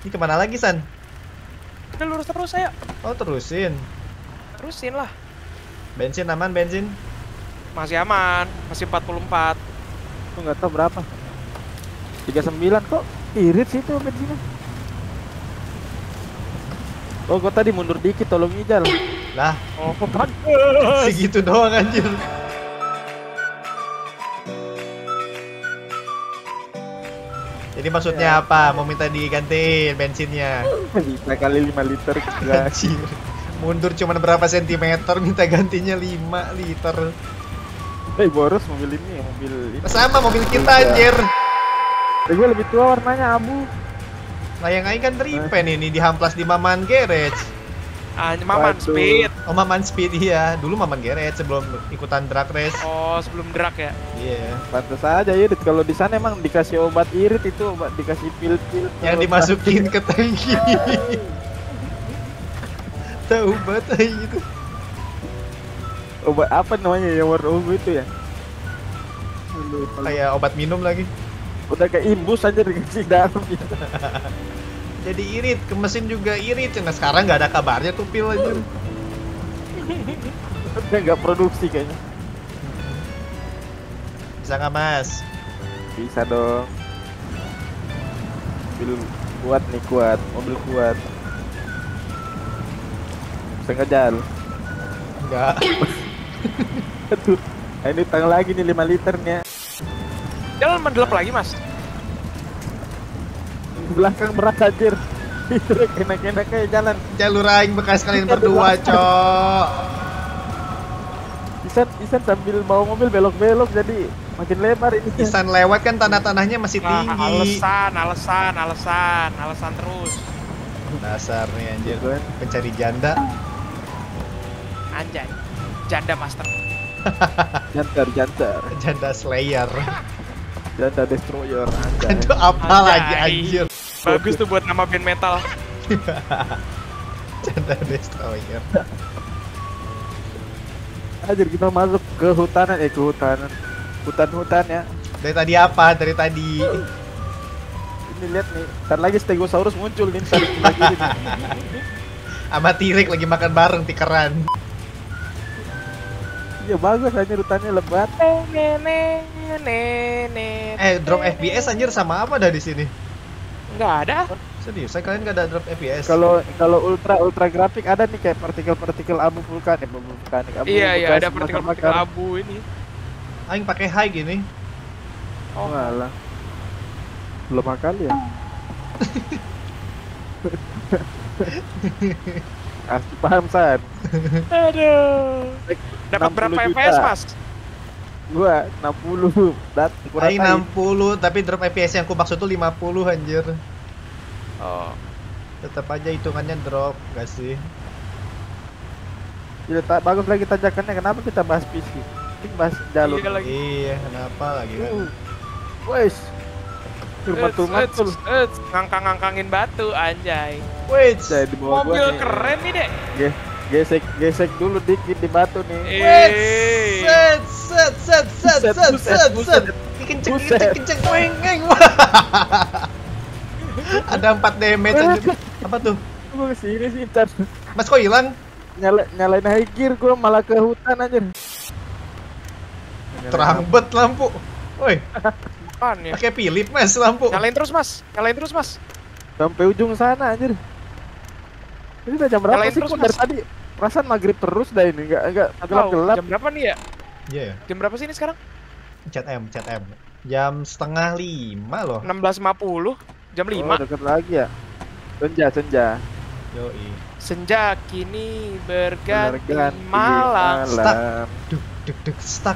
Ini kemana lagi, San? Udah lurus terus ayo. Oh, terusin. Terusin lah. Bensin aman, bensin. Masih aman, masih 44. Tuh nggak tahu berapa. 39 kok. Irit sih itu bensinnya. Oh, gua tadi mundur dikit, tolong ijal. Lah, Oh, pantes. segitu doang anjir. Jadi maksudnya apa? Mau minta digantiin bensinnya? Bisa kali 5 liter. Gak. Anjir. Mundur cuman berapa sentimeter, minta gantinya 5 liter. Boros mobil ini, mobil ini. Sama mobil kita anjir. Gue lebih tua warnanya abu. Nah yang lain kan tripen ini dihamplas di Maman Garage. Maman Waduh. speed. Oh Maman Speed iya, dulu Maman Garage sebelum ikutan drag race. Oh, sebelum drag ya. Iya. Pantes aja irit, kalau di sana emang dikasih obat irit itu, obat dikasih pil-pil. Yang dimasukin ke tangki. Tahu banget gitu. Obat apa namanya yang warna ungu itu ya? Kayak obat minum lagi. Udah kayak imbus aja dikasih dalam gitu. Jadi irit, ke mesin juga irit. Nah sekarang nggak ada kabarnya tuh pil aja. Udah nggak produksi kayaknya. Bisa nggak mas? Bisa dong. Mobil kuat nih, kuat. Mobil kuat. Bisa ngejar. Enggak. Aduh. Nah, ini tang lagi nih 5 liternya. Jalan mendelep lagi, Mas. Belakang berat anjir. Enak-enak kayak jalan. Jalur aing bekas kalian berdua, cok. Isan sambil bawa mobil belok-belok jadi makin lebar ini. Isan lewat kan tanah-tanahnya masih Nah, tinggi. alasan terus. Dasar nih anjir, Gitu kan. pencari janda. Anjay. Janda master. Jantar. Janda Slayer. Janda destroyer anjay. Itu apa Anjay. lagi anjir? Bagus tuh buat nama band metal. Janda Destroyer. Anjir kita masuk ke hutanan, hutan ya. Dari tadi apa? Dari tadi. Ini lihat nih, ntar lagi Stegosaurus muncul nih, ntar lagi nih. Sama T-Rex lagi makan bareng tikeran. Iya bagus anjir, hutannya lebat. Drop FPS anjir sama apa dah di sini? Enggak ada. Serius, saya kalian gak ada drop FPS. Kalau ultra grafik ada nih kayak partikel abu vulkanik, abu Iya, ada bekas partikel-partikel bakar-bakar. abu ini. Aing pakai high gini. Oh alah. Belum kali ya. Asli paham San. Aduh. Dapat berapa 60 FPS, juta. Mas? Gua 60 kurang Aing 60, tapi drop FPS yang ku maksud tuh 50 anjir. Oh. Tetap aja hitungannya drop, gak sih? Jadi bagus lagi tanjakannya. Kenapa kita bahas PC? Ini bahas jalur. Iya lagi. Iya, kenapa lagi kan? Wes. Matul. Ngangkang-ngangkangin batu anjay. Wait, Saya di bawah gua Mobil nih. keren nih, Dek. Gesek dulu dikit di batu nih. wait, Eh. set. Kenceng, weng. Ada 4 damage anjir. Apa tuh? Gua kesini sih ntar. Mas kok hilang? Nyalain high gear gua malah ke hutan aja. Terang bet lampu. Woi, Apaan ya? pakai Philip Mas lampu. Nyalain terus, Mas. Sampai ujung sana anjir. Ini udah jam berapa Nyalain sih? terus, Kok dari Mas. tadi perasaan maghrib terus dah ini, enggak gelap-gelap. Jam berapa nih ya? Iya, Jam berapa sih ini sekarang? chat M. Jam setengah 5 loh. 16.50. Jam 5. Oh, deket lagi ya. Senja. Yoi. Senja kini berganti Berganti malam. malam. Duk, stuck.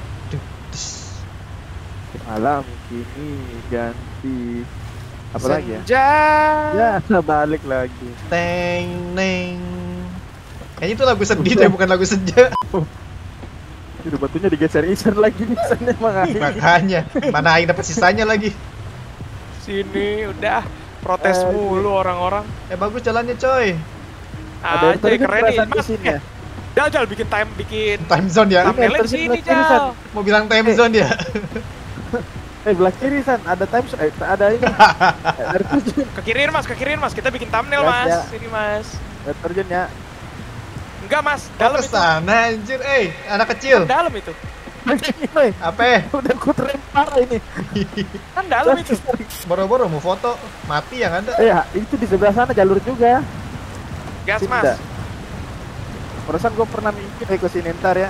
Malam kini ganti apa lagi ya? Senja. Ya, balik lagi. Neng. Kayaknya itu lagu sedih deh, bukan lagu senja. Ini batunya digeser lagi nih sana emang Aing. Makanya, mana Aing dapat sisanya lagi. Sini udah protes mulu orang-orang. Bagus jalannya coy. Ada Aja keren nih, Mas. sini ya. Jal bikin Time zone ya. thumbnail di sini, Ini Jal. Mau bilang time zone ya. Belah kiri San, ada ada ini. Air terjun. Ke kiriin mas, kita bikin thumbnail Gas, mas. ya. Sini mas. Air terjun ya. Enggak mas, Kok dalam itu. kesana anjir, anak kecil. Dalam itu. Woi, Apa? udah ku terlempar ini. Kan dalam itu. Boro-boro mau foto, mati yang ada. Itu di sebelah sana jalur juga. Gas Sini mas. dah. Perasaan gue pernah mikir ke sini ntar ya.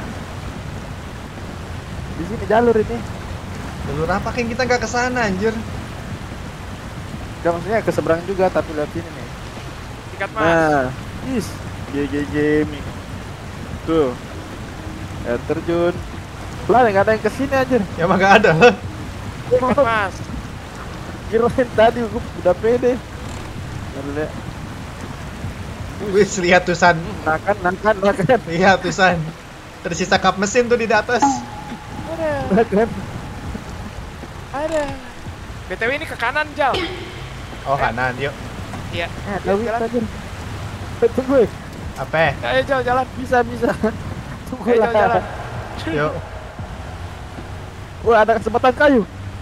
Di sini jalur ini. Jalur apa kan kita nggak kesana anjir. Gak maksudnya ke seberang juga tapi lihat sini nih. Sikat mas. Nah, GG Gaming. Tuh. Air terjun. Lah nggak ada yang kesini anjir. Ya emang nggak ada. Sikat mas. Kirain tadi gue udah pede. Lalu lihat. Wis lihat tuh San. Nakan. Lihat tuh San. Tersisa kap mesin tuh di atas. Nakan. Ada. BTW ini ke kanan Jal. Oh kanan, yuk. Iya. Tahu Jalan. aja. Tunggu. Apa? Ayo Jal jalan. Bisa. Tunggu Ayo Jal jalan. lah. Yuk. Wah, ada sebatang kayu.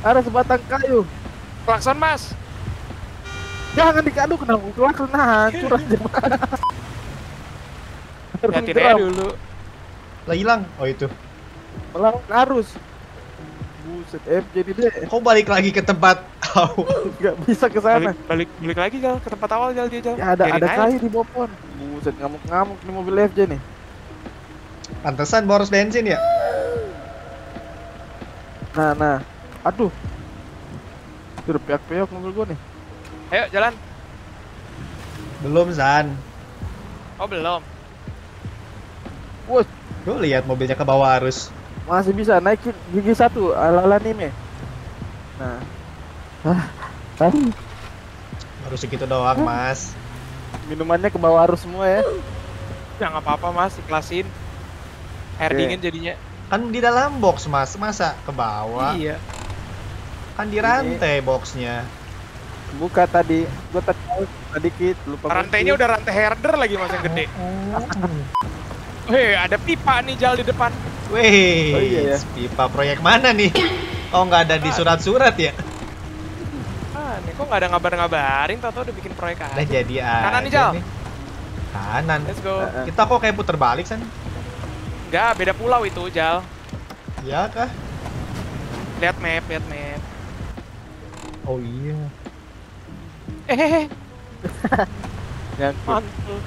Klakson mas. Jangan dikadu kena keluar kena hancur aja. Lihatin aja dulu. Lah hilang. Oh itu. Melawan arus. Buset, jadi deh. Kok balik lagi ke tempat Gak bisa ke sana. Balik lagi Jal ke tempat awal Jal dia Jal. Ya, ada Biarin aja. kayu di bopon. Buset, ngamuk nih mobil FJ nih. Pantesan boros bensin ya? Nah. Aduh. Udah piak-piak mobil gua nih. Ayo jalan. Belum San. Oh belum. Wah, Lu lihat mobilnya ke bawah arus. masih bisa naikin gigi 1 ala-ala anime. Nah. Baru segitu doang Mas. Minumannya ke bawah arus semua ya. Ya nggak apa-apa mas, ikhlasin. Air Oke. dingin jadinya. Kan di dalam box Mas, masa ke bawah? Iya. Kan di rantai boxnya. Buka tadi. Gua tadi dikit lupa. Rantainya udah rantai herder lagi mas yang gede. Hei, ada pipa nih Jal di depan. Wih, Oh, iya ya. pipa proyek mana nih? Oh nggak ada di surat-surat ya? Ah, nih kok nggak ada ngabarin, tau udah bikin proyek aja. Udah jadi aja. Kanan nih, Jal. Kanan. Let's go. Kita kok kayak puter balik San? Enggak, beda pulau itu Jal. Ya kah? Lihat map. Oh iya. Nyangkut. Mantul.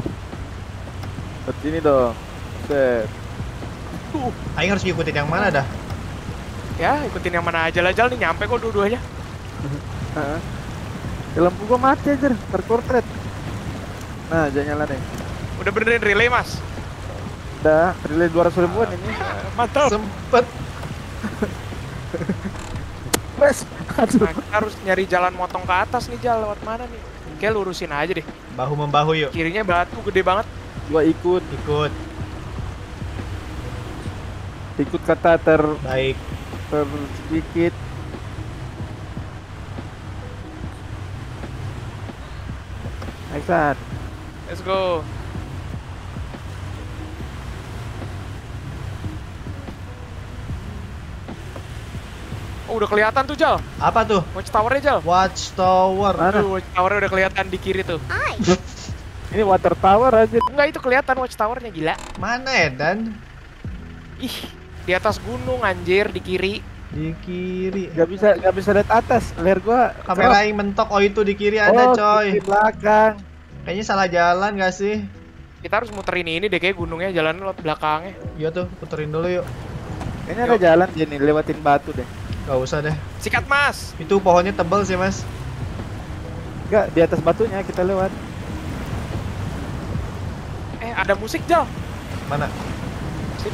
Ke sini dong. Set. Aing harus ngikutin yang mana dah? Ya, ikutin yang mana aja lah Jal, nih nyampe kok dua-duanya. Heeh. Lampu gua mati aja, terkortret. Nah, jangan nyala nih. Udah benerin relay mas. Udah, relay 200 ribuan ini. Mantap. Sempet. Wes. Aduh. Nah, kita harus nyari jalan motong ke atas nih Jal, lewat mana nih? Kayak lurusin aja deh. Bahu membahu yuk. Kirinya batu gede banget. Gua ikut kata Baik. sedikit. Aisan. Let's go. Oh, udah kelihatan tuh Jal. Apa tuh? Watchtower-nya Jal. Watchtower. Mana? Aduh, watchtower udah kelihatan di kiri tuh. Ini water tower aja. Enggak, itu kelihatan watchtower-nya gila. Mana Edan? Ih, di atas gunung anjir di kiri. Di kiri. Gak bisa lihat atas. Leher gua Kamera yang mentok. Oh itu di kiri ada coy. Di belakang. Kayaknya salah jalan gak sih? Kita harus muterin ini deh, kayak gunungnya jalan lewat belakangnya. Iya tuh, puterin dulu yuk. Ini ada jalan jadi lewatin batu deh. Gak usah deh. Sikat mas. Itu pohonnya tebal sih mas. Enggak, di atas batunya kita lewat. Ada musik Jal. Mana? Sini.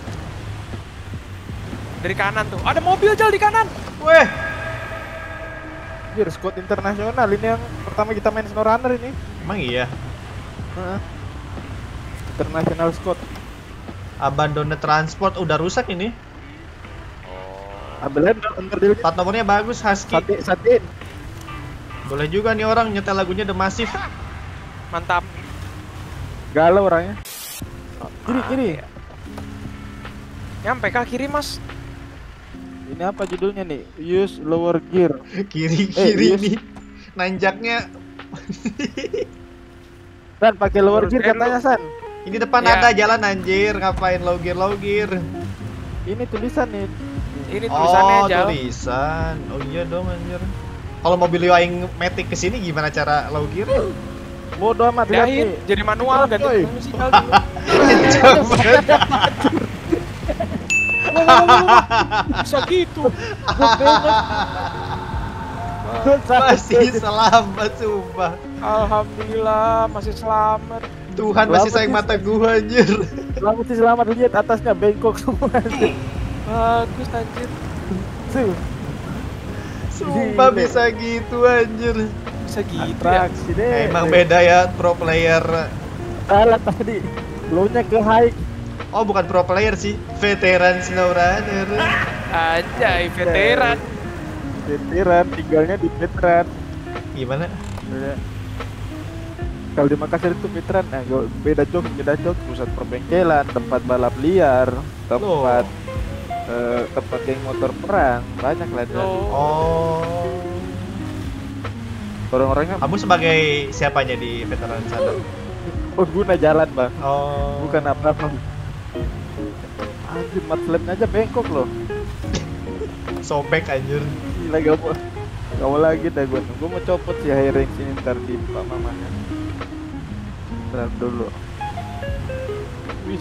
Dari kanan tuh. Ada mobil Jal di kanan. Weh, Biar squad internasional ini yang pertama kita main SnowRunner ini. emang iya. Heeh. International squad. Abandoned transport udah rusak ini. Ambilin ntar dulu. Plat nomornya bagus, Husky. Satin. Boleh juga nih orang nyetel lagunya The Massive. Mantap. Galau orangnya. Kiri. Nyampe kah kiri mas? Ini apa judulnya nih? Use lower gear. Kiri-kiri yes. nih. Nanjaknya. San, pakai lower gear Lurus, katanya San. Ini depan Ya. ada jalan anjir. Ngapain low gear? Ini tulisan nih. Ini tulisannya Oh, Jal. tulisan. Oh iya dong anjir. Kalau mobil yang Matic kesini gimana cara low gear? Bodoh amat lihat Pindahin, nih. jadi manual ganti Coy. transmisi Jal dulu. Bisa gitu. Masih selamat sumpah. Alhamdulillah masih selamat. Tuhan masih Selamat sayang sih. mata gua anjir. Selamat sih selamat, lihat atasnya bengkok semua. Bagus anjir. Tuh, Sumpah Gile. bisa gitu anjir. Bisa gitu ya. atraksi deh. Emang beda ya pro player. Salah tadi. Low-nya ke high. Oh bukan pro player sih, veteran snowrunner. Anjay, veteran. Veteran, tinggalnya di veteran. Gimana? Ya. Kalau di Makassar itu veteran, nah beda jok, pusat perbengkelan, tempat balap liar, tempat tempat geng motor perang, banyak lah dia. Oh. Orang-orangnya Kamu sebagai siapanya di veteran sana? pengguna jalan bang, Oh. bukan apa-apa. Anjir, mat flapnya aja bengkok loh. Sobek anjir. Gila gak mau lagi dah gue mau copot si high range ini ntar di Pak Mamanya. Ntar dulu. Wis.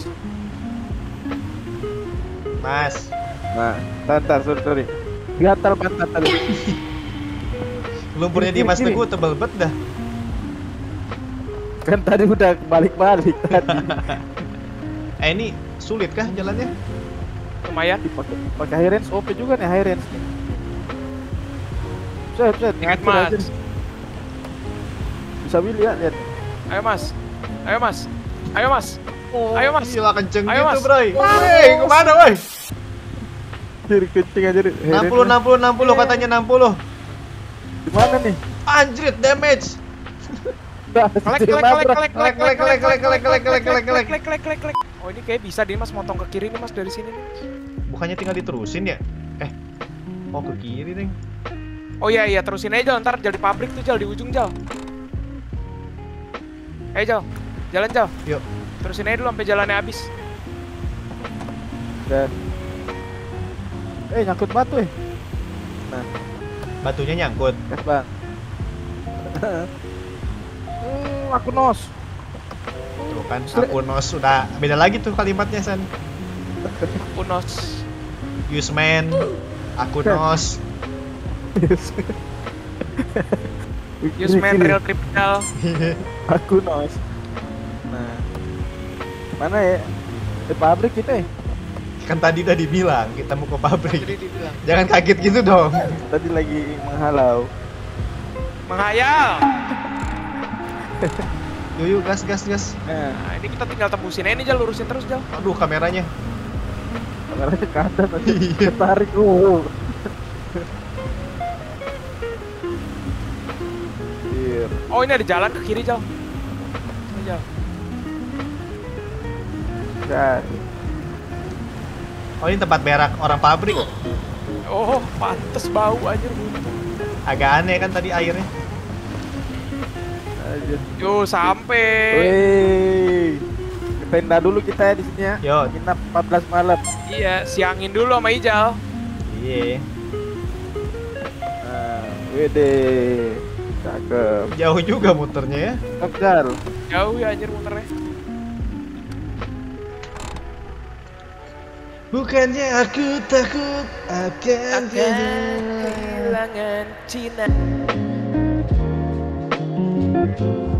Mas, Nah, ntar sorry. Gatal pantat tadi. lumpurnya di Mas Kiri. Teguh tebel bet dah. Kan tadi udah balik-balik tadi. Ini sulit kah jalannya? Lumayan. Pakai high range OP juga nih high range nih. Set, Ingat ngatur aja. Mas. Bisa Willy ya, lihat. Ayo Mas. Ayo Mas. Ayo Mas. Ayo, Mas. Gila kenceng Ayo, gitu, Mas. Bray. Woi, kemana, woi? Kiri kencing aja deh. 60 katanya 60. Di mana nih? Anjrit damage. Klek. Oh ini kayak bisa deh Mas motong ke kiri nih Mas dari sini nih. Bukannya tinggal diterusin ya? Oh ke kiri nih. Oh iya terusin aja Jal, ntar jadi pabrik tuh Jal di ujung Jal. Ayo Jal, jalan Jal. Yuk. Terusin aja dulu sampai jalannya habis. Dan nyangkut batu Batunya nyangkut. Gas bang. Aku nos. Tuh kan, aku nos sudah beda lagi tuh kalimatnya San. Unos. Use man, aku nos. Use man real trip Jal. Aku nos. Nah, mana ya? Di pabrik kita ya? Kan tadi udah dibilang kita mau ke pabrik. Jadi dibilang Jangan kaget gitu dong. Tadi lagi menghalau. menghayal. Yuk gas. Nah, Nah ini kita tinggal tembusin aja nih Jal, lurusin terus Jal. Aduh kameranya. kameranya ke atas nanti Iya. ketarik. Iya. Oh ini ada jalan ke kiri Jal. Ini Jal. Dan Oh ini tempat berak orang pabrik. Oh pantes bau anjir buntu. Agak aneh kan tadi airnya. aja. Yo sampai. Wih. Ke tenda dulu kita ya di sini ya. Yo. Nginap 14 malam. Iya siangin dulu sama Ijal. Iya. Nah, wede. Cakep. Jauh juga muternya ya. Cakep. Jauh ya anjir muternya. Bukannya aku takut akan kehilangan Cina.